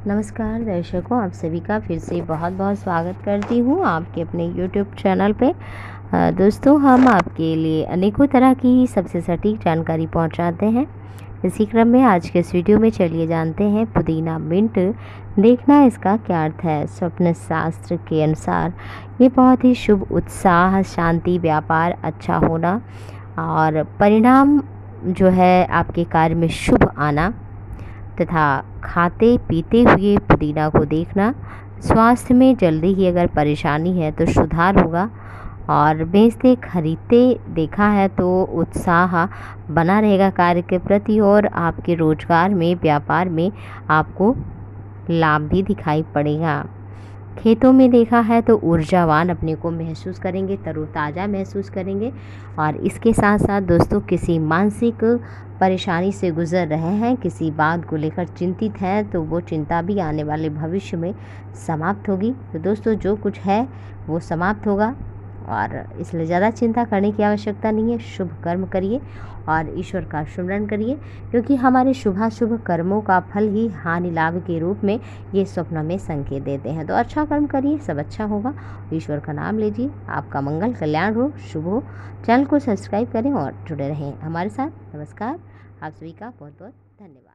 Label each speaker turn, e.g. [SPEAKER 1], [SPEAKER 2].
[SPEAKER 1] नमस्कार दर्शकों, आप सभी का फिर से बहुत बहुत स्वागत करती हूँ आपके अपने YouTube चैनल पे। दोस्तों, हम आपके लिए अनेकों तरह की सबसे सटीक जानकारी पहुँचाते हैं। इसी क्रम में आज के इस वीडियो में चलिए जानते हैं पुदीना मिंट देखना इसका क्या अर्थ है। स्वप्न शास्त्र के अनुसार ये बहुत ही शुभ, उत्साह, शांति, व्यापार, अच्छा होना और परिणाम जो है आपके कार्य में शुभ आना तथा खाते पीते हुए पुदीना को देखना, स्वास्थ्य में जल्दी ही अगर परेशानी है तो सुधार होगा और बेचते खरीदते देखा है तो उत्साह बना रहेगा कार्य के प्रति और आपके रोजगार में, व्यापार में आपको लाभ भी दिखाई पड़ेगा। खेतों में देखा है तो ऊर्जावान अपने को महसूस करेंगे, तरोताज़ा महसूस करेंगे। और इसके साथ साथ दोस्तों, किसी मानसिक परेशानी से गुज़र रहे हैं, किसी बात को लेकर चिंतित हैं, तो वो चिंता भी आने वाले भविष्य में समाप्त होगी। तो दोस्तों, जो कुछ है वो समाप्त होगा और इसलिए ज़्यादा चिंता करने की आवश्यकता नहीं है। शुभ कर्म करिए और ईश्वर का सुमिरन करिए, क्योंकि हमारे शुभाशुभ कर्मों का फल ही हानि लाभ के रूप में ये स्वप्न में संकेत देते हैं। तो अच्छा कर्म करिए, सब अच्छा होगा। ईश्वर का नाम लीजिए, आपका मंगल कल्याण हो, शुभ हो। चैनल को सब्सक्राइब करें और जुड़े रहें हमारे साथ। नमस्कार, आप सभी का बहुत बहुत धन्यवाद।